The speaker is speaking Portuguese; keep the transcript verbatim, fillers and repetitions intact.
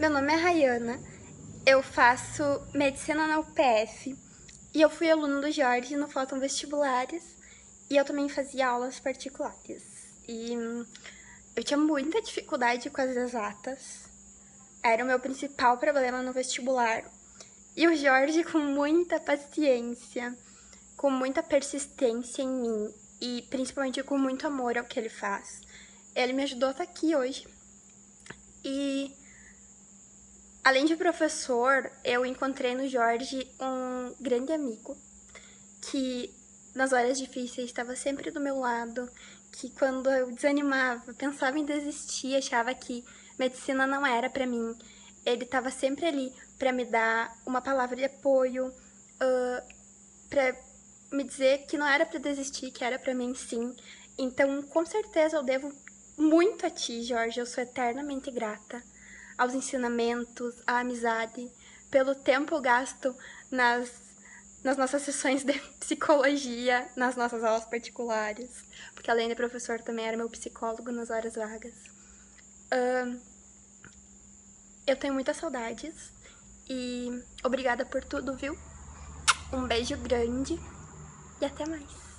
Meu nome é Rayana, eu faço medicina na U P F e eu fui aluna do Jorge no Faltam Vestibulares e eu também fazia aulas particulares. E hum, eu tinha muita dificuldade com as exatas, era o meu principal problema no vestibular. E o Jorge, com muita paciência, com muita persistência em mim e principalmente com muito amor ao que ele faz, ele me ajudou a estar aqui hoje. E além de professor, eu encontrei no Jorge um grande amigo que nas horas difíceis estava sempre do meu lado, que quando eu desanimava, pensava em desistir, achava que medicina não era para mim, ele estava sempre ali para me dar uma palavra de apoio, uh, para me dizer que não era para desistir, que era para mim sim. Então, com certeza eu devo muito a ti, Jorge, eu sou eternamente grata aos ensinamentos, à amizade, pelo tempo gasto nas, nas nossas sessões de psicologia, nas nossas aulas particulares, porque além de professor também era meu psicólogo nas horas vagas. Uh, eu tenho muitas saudades e obrigada por tudo, viu? Um beijo grande e até mais.